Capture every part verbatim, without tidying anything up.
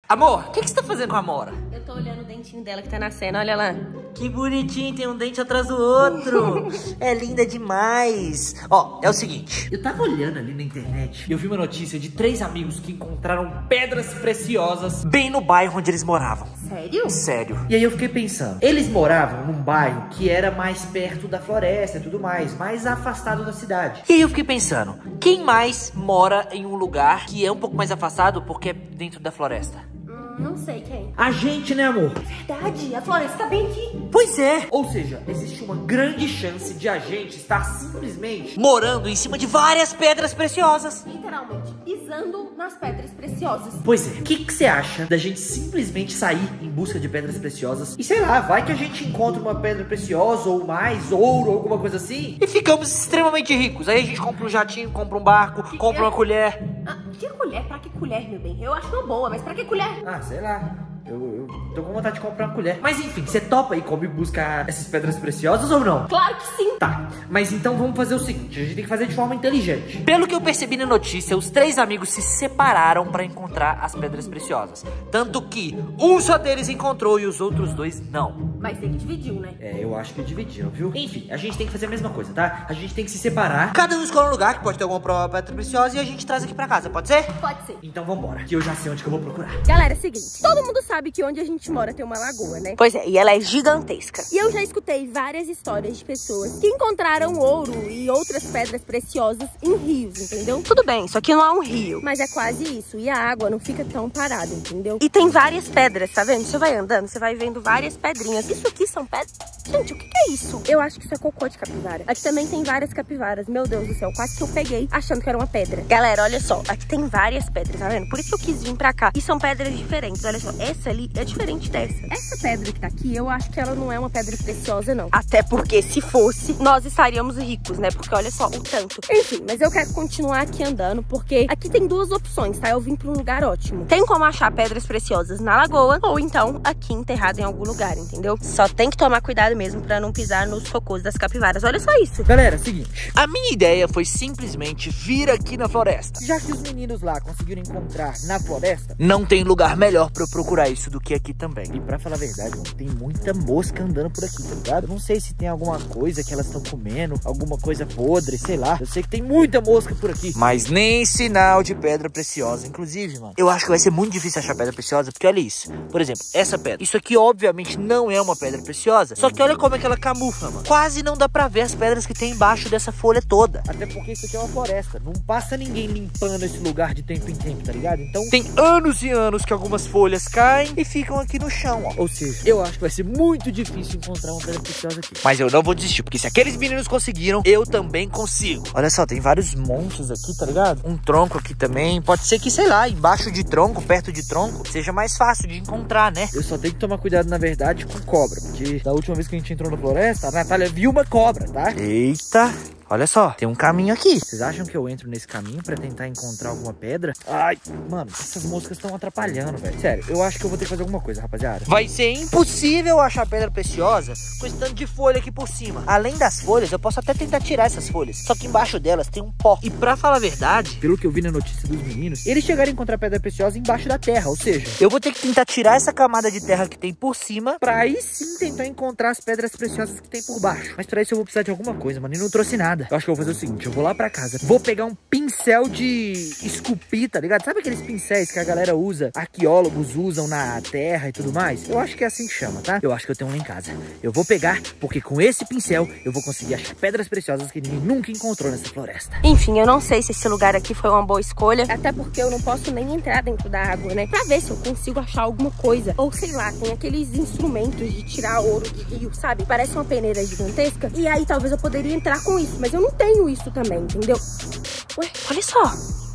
Amor, o que, que você tá fazendo com a Amora? Eu tô olhando o dentinho dela que tá nascendo, olha lá. Que bonitinho, tem um dente atrás do outro. É linda demais. Ó, é o seguinte, eu tava olhando ali na internet e eu vi uma notícia de três amigos que encontraram pedras preciosas bem no bairro onde eles moravam. Sério? Sério. E aí eu fiquei pensando, eles moravam num bairro que era mais perto da floresta e tudo mais, mais afastado da cidade. E aí eu fiquei pensando, quem mais mora em um lugar que é um pouco mais afastado porque é dentro da floresta? Não sei quem. A gente, né, amor? Verdade, a floresta tá bem aqui. Pois é. Ou seja, existe uma grande chance de a gente estar simplesmente morando em cima de várias pedras preciosas. Literalmente, pisando nas pedras preciosas. Pois é. O que que você acha da gente simplesmente sair em busca de pedras preciosas? E sei lá, vai que a gente encontra uma pedra preciosa ou mais, ouro, alguma coisa assim. E ficamos extremamente ricos. Aí a gente compra um jatinho, compra um barco, que compra que é? uma colher. Ah, que colher? Pra que colher, meu bem? Eu acho uma boa, mas pra que colher? Ah, sei lá. Eu, eu tô com vontade de comprar uma colher. Mas enfim, você topa aí como ir buscar essas pedras preciosas ou não? Claro que sim. Tá, mas então vamos fazer o seguinte, a gente tem que fazer de forma inteligente. Pelo que eu percebi na notícia, os três amigos se separaram pra encontrar as pedras preciosas. Tanto que um só deles encontrou e os outros dois não. Mas tem que dividir, né? É, eu acho que dividiram, viu? Enfim, a gente tem que fazer a mesma coisa, tá? A gente tem que se separar. Cada um escolhe um lugar que pode ter alguma pedra preciosa e a gente traz aqui pra casa, pode ser? Pode ser. Então vambora, que eu já sei onde que eu vou procurar. Galera, é o seguinte, todo mundo sabe que onde a gente mora tem uma lagoa, né? Pois é, e ela é gigantesca. E eu já escutei várias histórias de pessoas que encontraram ouro e outras pedras preciosas em rios, entendeu? Tudo bem, isso aqui não é um rio, mas é quase isso. E a água não fica tão parada, entendeu? E tem várias pedras, tá vendo? Você vai andando, você vai vendo várias pedrinhas. Isso aqui são pedras... Gente, o que, que é isso? Eu acho que isso é cocô de capivara. Aqui também tem várias capivaras. Meu Deus do céu, quase que eu peguei achando que era uma pedra. Galera, olha só, aqui tem várias pedras, tá vendo? Por isso que eu quis vir pra cá. E são pedras diferentes, olha só. Essa ali é diferente dessa. Essa pedra que tá aqui, eu acho que ela não é uma pedra preciosa, não. Até porque se fosse, nós estaríamos ricos, né? Porque olha só o tanto. Enfim, mas eu quero continuar aqui andando, porque aqui tem duas opções, tá? Eu vim pra um lugar ótimo. Tem como achar pedras preciosas na lagoa, ou então aqui enterrado em algum lugar, entendeu? Só tem que tomar cuidado mesmo pra não pisar nos cocôs das capivaras. Olha só isso. Galera, seguinte, a minha ideia foi simplesmente vir aqui na floresta. Já que os meninos lá conseguiram encontrar na floresta, não tem lugar melhor pra eu procurar isso do que aqui também. E pra falar a verdade, mano, tem muita mosca andando por aqui, tá ligado? Eu não sei se tem alguma coisa que elas estão comendo, alguma coisa podre, sei lá. Eu sei que tem muita mosca por aqui, mas nem sinal de pedra preciosa. Inclusive, mano, eu acho que vai ser muito difícil achar pedra preciosa, porque olha isso. Por exemplo, essa pedra. Isso aqui, obviamente, não é uma pedra preciosa, só que olha como é que ela camufla, mano. Quase não dá pra ver as pedras que tem embaixo dessa folha toda. Até porque isso aqui é uma floresta. Não passa ninguém limpando esse lugar de tempo em tempo, tá ligado? Então tem anos e anos que algumas folhas caem e ficam aqui no chão, ó. Ou seja, eu acho que vai ser muito difícil encontrar uma pedra preciosa aqui. Mas eu não vou desistir, porque se aqueles meninos conseguiram, eu também consigo. Olha só, tem vários montes aqui, tá ligado? Um tronco aqui também. Pode ser que, sei lá, embaixo de tronco, perto de tronco, seja mais fácil de encontrar, né? Eu só tenho que tomar cuidado, na verdade, com cobra. Porque da última vez que a gente entrou na floresta, a Natália viu uma cobra, tá? Eita! Olha só, tem um caminho aqui. Vocês acham que eu entro nesse caminho pra tentar encontrar alguma pedra? Ai, mano, essas moscas estão atrapalhando, velho. Sério, eu acho que eu vou ter que fazer alguma coisa, rapaziada. Vai ser impossível achar pedra preciosa com esse tanto de folha aqui por cima. Além das folhas, eu posso até tentar tirar essas folhas. Só que embaixo delas tem um pó. E pra falar a verdade, pelo que eu vi na notícia dos meninos, eles chegaram a encontrar pedra preciosa embaixo da terra. Ou seja, eu vou ter que tentar tirar essa camada de terra que tem por cima, pra aí sim tentar encontrar as pedras preciosas que tem por baixo. Mas pra isso eu vou precisar de alguma coisa, mano. E não trouxe nada. Eu acho que eu vou fazer o seguinte, eu vou lá pra casa, vou pegar um pincel de esculpir, tá ligado? Sabe aqueles pincéis que a galera usa, arqueólogos usam na terra e tudo mais? Eu acho que é assim que chama, tá? Eu acho que eu tenho um lá em casa. Eu vou pegar, porque com esse pincel eu vou conseguir achar pedras preciosas que ninguém nunca encontrou nessa floresta. Enfim, eu não sei se esse lugar aqui foi uma boa escolha, até porque eu não posso nem entrar dentro da água, né? Pra ver se eu consigo achar alguma coisa. Ou sei lá, tem aqueles instrumentos de tirar ouro de rio, sabe? Parece uma peneira gigantesca. E aí talvez eu poderia entrar com isso, mas eu não tenho isso também, entendeu? Ué, olha só.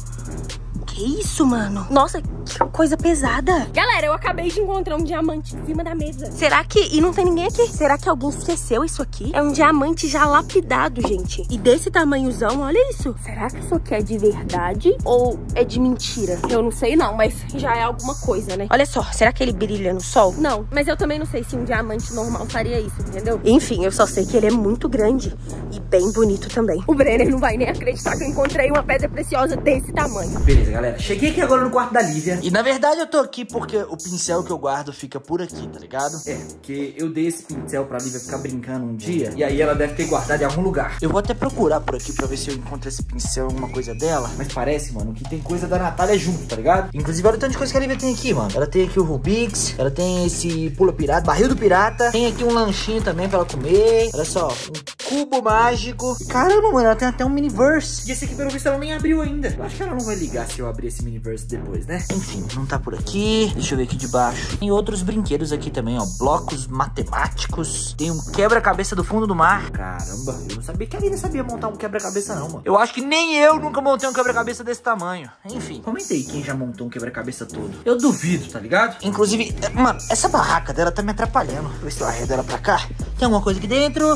Que isso, mano? Nossa, que coisa pesada. Galera, eu acabei de encontrar um diamante em cima da mesa. Será que... E não tem ninguém aqui. Será que alguém esqueceu isso aqui? É um diamante já lapidado, gente. E desse tamanhozão, olha isso. Será que isso aqui é de verdade ou é de mentira? Eu não sei não, mas já é alguma coisa, né? Olha só, será que ele brilha no sol? Não, mas eu também não sei se um diamante normal faria isso, entendeu? Enfim, eu só sei que ele é muito grande e bem bonito também. O Brenner não vai nem acreditar que eu encontrei uma pedra preciosa desse tamanho. Beleza, galera. galera, cheguei aqui agora no quarto da Lívia. E na verdade eu tô aqui porque o pincel que eu guardo fica por aqui, tá ligado? É, porque eu dei esse pincel pra Lívia ficar brincando um dia. E aí ela deve ter guardado em algum lugar. Eu vou até procurar por aqui pra ver se eu encontro esse pincel em alguma coisa dela. Mas parece, mano, que tem coisa da Natália junto, tá ligado? Inclusive, olha o tanto de coisa que a Lívia tem aqui, mano. Ela tem aqui o Rubix, ela tem esse pula pirata, barril do pirata. Tem aqui um lanchinho também pra ela comer. Olha só, um cubo mágico. Caramba, mano, ela tem até um miniverse. E esse aqui, pelo visto, ela nem abriu ainda. Eu acho que ela não vai ligar se eu abrir esse miniverse depois, né? Enfim, não tá por aqui. Deixa eu ver aqui de baixo. Tem outros brinquedos aqui também, ó. Blocos matemáticos. Tem um quebra-cabeça do fundo do mar. Caramba, eu não sabia que a Lívia sabia montar um quebra-cabeça não, mano. Eu acho que nem eu nunca montei um quebra-cabeça desse tamanho. Enfim, comentei quem já montou um quebra-cabeça todo. Eu duvido, tá ligado? Inclusive, mano, essa barraca dela tá me atrapalhando. Vou ver se eu arredo ela pra cá. Tem alguma coisa aqui dentro?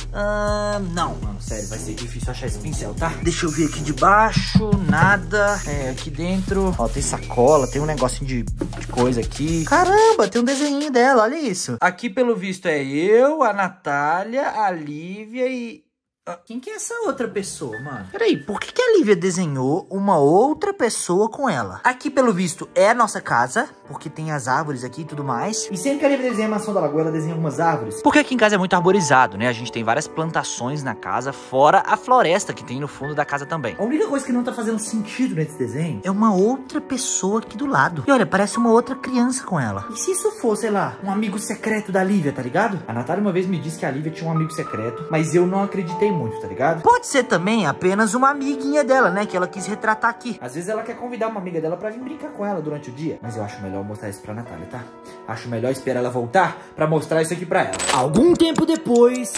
Ah, não, mano, sério, vai ser difícil achar esse pincel, tá? Deixa eu ver aqui de baixo, nada. É, aqui dentro, ó, tem sacola, tem um negocinho de, de coisa aqui. Caramba, tem um desenho dela, olha isso. Aqui, pelo visto, é eu, a Natália, a Lívia e... Ah, quem que é essa outra pessoa, mano? Peraí, por que que a Lívia desenhou uma outra pessoa com ela? Aqui, pelo visto, é a nossa casa, porque tem as árvores aqui e tudo mais. E sempre que a Lívia desenha a mansão da lagoa, ela desenha algumas árvores. Porque aqui em casa é muito arborizado, né? A gente tem várias plantações na casa, fora a floresta que tem no fundo da casa também. A única coisa que não tá fazendo sentido nesse desenho é uma outra pessoa aqui do lado. E olha, parece uma outra criança com ela. E se isso for, sei lá, um amigo secreto da Lívia, tá ligado? A Natália uma vez me disse que a Lívia tinha um amigo secreto, mas eu não acreditei muito, tá ligado? Pode ser também apenas uma amiguinha dela, né? Que ela quis retratar aqui. Às vezes ela quer convidar uma amiga dela pra vir brincar com ela durante o dia. Mas eu acho melhor mostrar isso pra Natália, tá? Acho melhor esperar ela voltar pra mostrar isso aqui pra ela. Algum tempo depois...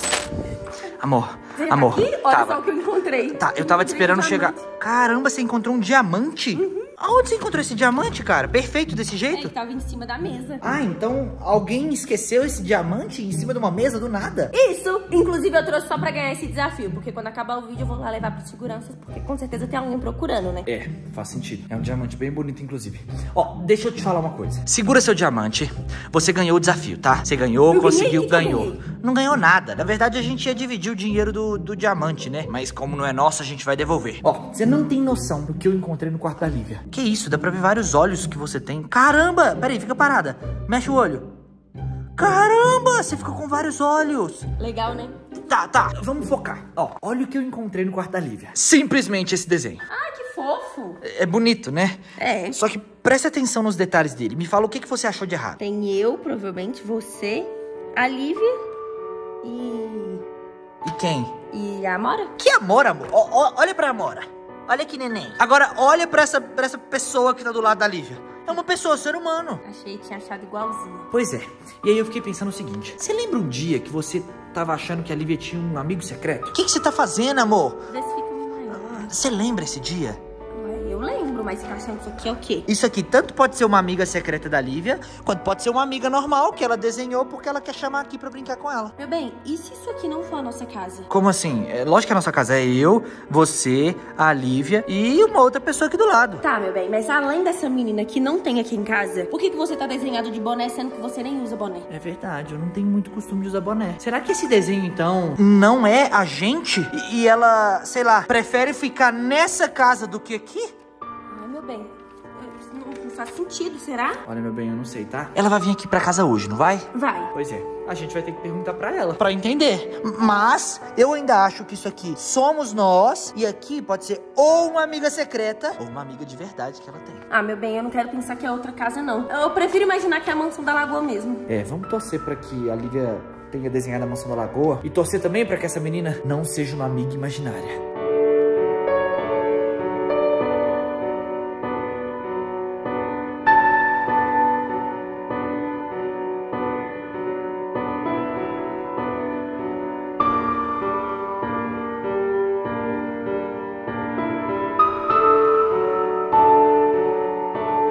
Amor, você amor, tá aqui? Olha tava... só o que eu encontrei. Tá, eu tava te esperando chegar. Caramba, você encontrou um diamante? Uhum. Aonde você encontrou esse diamante, cara? Perfeito desse jeito? É, ele tava em cima da mesa. Ah, então alguém esqueceu esse diamante em cima de uma mesa do nada? Isso! Inclusive eu trouxe só pra ganhar esse desafio, porque quando acabar o vídeo eu vou lá levar pros seguranças, porque com certeza tem alguém procurando, né? É, faz sentido. É um diamante bem bonito, inclusive. Ó, deixa eu te falar uma coisa. Segura seu diamante. Você ganhou o desafio, tá? Você ganhou, eu conseguiu, ganhou. Não ganhou nada. Na verdade, a gente ia dividir o dinheiro do, do diamante, né? Mas como não é nosso, a gente vai devolver. Ó, você não tem noção do que eu encontrei no quarto da Lívia. Que isso? Dá pra ver vários olhos que você tem. Caramba! Peraí, fica parada. Mexe o olho. Caramba! Você ficou com vários olhos. Legal, né? Tá, tá. Vamos focar. Ó, olha o que eu encontrei no quarto da Lívia. Simplesmente esse desenho. Ai, que fofo. É bonito, né? É. Só que preste atenção nos detalhes dele. Me fala o que, que você achou de errado. Tem eu, provavelmente, você, a Lívia e... E quem? E a Amora. Que Amora, amor? Ó, ó, olha pra Amora. Olha que neném. Agora, olha pra essa, pra essa pessoa que tá do lado da Lívia. É uma pessoa, ser humano. Achei que tinha achado igualzinho. Pois é. E aí eu fiquei pensando o seguinte. Você lembra um dia que você tava achando que a Lívia tinha um amigo secreto? O que, que você tá fazendo, amor? Vê se fica maior. Você lembra esse dia? Eu lembro, mas você tá achando que isso aqui é o quê? Isso aqui tanto pode ser uma amiga secreta da Lívia, quanto pode ser uma amiga normal que ela desenhou porque ela quer chamar aqui pra brincar com ela. Meu bem, e se isso aqui não for a nossa casa? Como assim? É, lógico que a nossa casa é eu, você, a Lívia e uma outra pessoa aqui do lado. Tá, meu bem, mas além dessa menina que não tem aqui em casa, por que, que você tá desenhado de boné sendo que você nem usa boné? É verdade, eu não tenho muito costume de usar boné. Será que esse desenho, então, não é a gente? E, e ela, sei lá, prefere ficar nessa casa do que aqui? Meu bem, não faz sentido, será? Olha, meu bem, eu não sei, tá? Ela vai vir aqui pra casa hoje, não vai? Vai. Pois é, a gente vai ter que perguntar pra ela pra entender. Mas eu ainda acho que isso aqui somos nós e aqui pode ser ou uma amiga secreta ou uma amiga de verdade que ela tem. Ah, meu bem, eu não quero pensar que é outra casa, não. Eu prefiro imaginar que é a mansão da lagoa mesmo. É, vamos torcer pra que a Lívia tenha desenhado a mansão da lagoa e torcer também pra que essa menina não seja uma amiga imaginária.